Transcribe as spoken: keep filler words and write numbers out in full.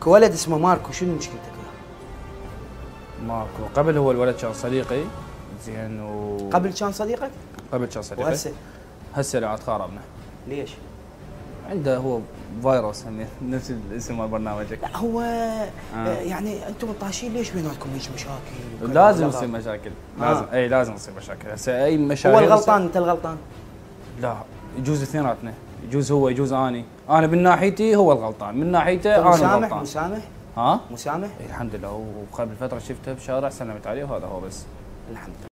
اكو ولد اسمه ماركو، شنو مشكلتك وياه؟ ماركو قبل هو الولد كان صديقي زين و قبل كان صديقك؟ قبل كان صديقي وهسه؟ هسه لا تخاربنا. ليش؟ عنده هو فيروس هم نفس الاسم مال برنامجك. لا هو آه. آه. يعني انتم الطاشين ليش بيناتكم هيك مشاكل؟ لازم يصير مشاكل، آه. لازم اي لازم يصير مشاكل، هسه اي مشاكل. هو الغلطان انت الغلطان؟ لا يجوز اثنيناتنا، يجوز هو يجوز اني، انا من ناحيتي هو الغلطان، من ناحيته انا مسامح الغلطان. مسامح؟ ها؟ مسامح؟ إيه الحمد لله، وقبل فتره شفته بشارع سلمت عليه وهذا هو بس. الحمد لله.